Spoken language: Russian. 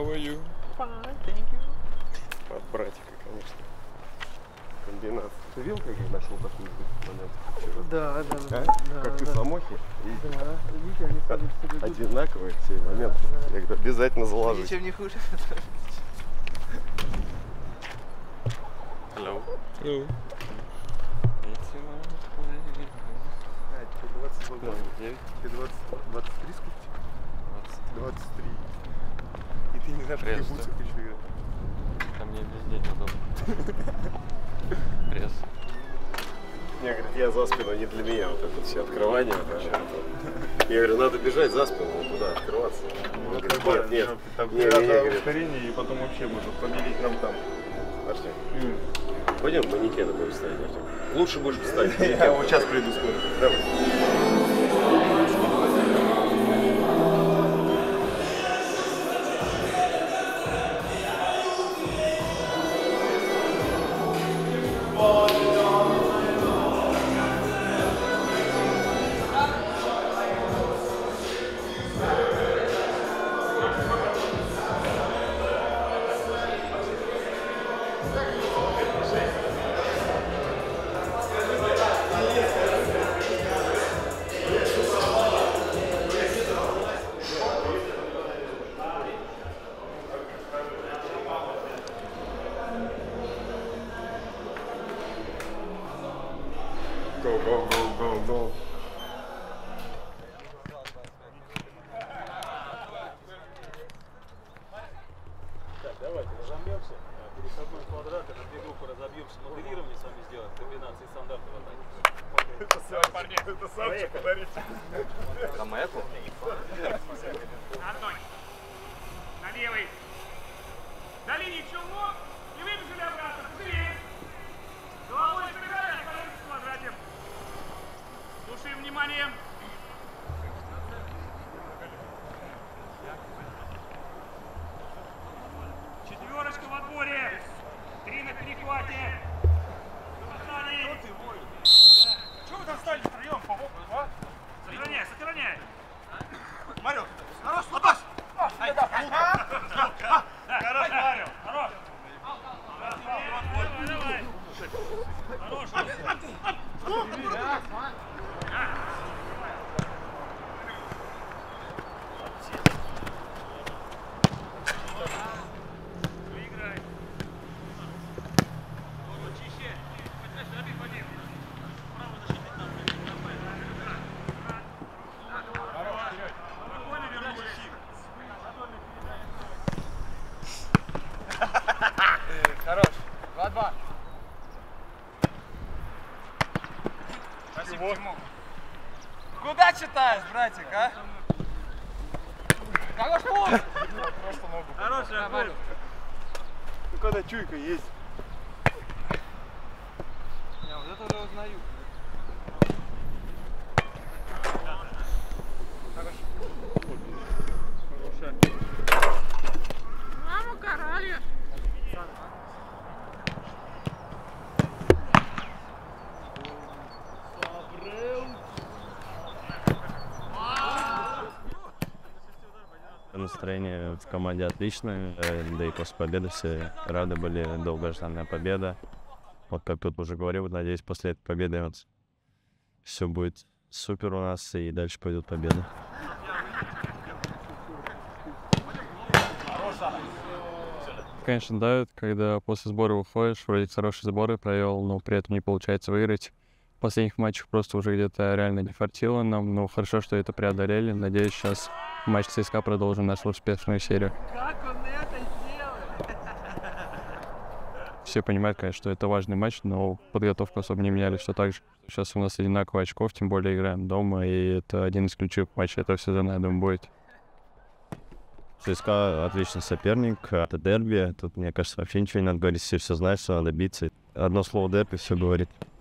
How are you? Fine, thank you. От братика, конечно. Комбинат. Ты видел, как я нашел такую момент вчера? Да. А? Как ты сломохи? Да, видите, они сами одинаковые все моменты. Я говорю, обязательно заложить. Ничем не хуже. Hello. Hello. Тебе 20 было. Тебе 23 сколько? 23. И ты не знаешь, какие бутсы ты еще играешь. А мне везде неудобно. Пресс. Мне говорит, я за спину, не для меня вот это все открывание. Я говорю, надо бежать за спину, куда открываться. Он говорит, нет. Там Не, ускорение, и потом вообще может победить нам там. Артем, пойдем манекены будем ставить, Артем. Лучше будешь ставить. Я вот сейчас приду скоро. Давай. Go. Так, давайте разомнемся. Переходной квадрат, на две группы разобьемся. Моделирование с вами сделаем, комбинации стандартов атаки. Это сам, парни, это сам подарите. А маяку? Антон, на левый. На линии челнок и выбежали обратно. Быстрее. Головой собирай, остановимся в квадрате. Слушаем внимание. Четверочка в отборе. 3 на перехвате. Чего вы там стали втроем по боку, а? Сохраняй. Марю, хорош, Латаш! Хорош, Марю, хорош! Давай. Хорош. Выиграй. Чище. Забей, Вадим. Право защитить нам. Спокойно вернулись. Хорош. 2-2. Спасибо, Тимур. Куда читаешь, братик, а? Хорош, пол! Просто ногу. Хорошая, Марю. Ну когда чуйка есть. Я вот это уже узнаю. Мама, карали. Настроение в команде отличное, да и после победы все рады были, долгожданная победа. Вот как тут уже говорил, надеюсь, после этой победы вот все будет супер у нас и дальше пойдет победа. Конечно, давит, когда после сбора выходишь, вроде хорошие сборы провел, но при этом не получается выиграть. В последних матчах просто уже где-то реально не фартило нам, но хорошо, что это преодолели. Надеюсь, сейчас матч ЦСКА продолжим нашу успешную серию. Как он это сделал? Все понимают, конечно, что это важный матч, но подготовку особо не меняли, все так же. Сейчас у нас одинаково очков, тем более играем дома, и это один из ключевых матчей этого сезона, я думаю, будет. ЦСКА отличный соперник, это дерби, тут, мне кажется, вообще ничего не надо говорить, все знают, что надо биться. Одно слово дерби все говорит.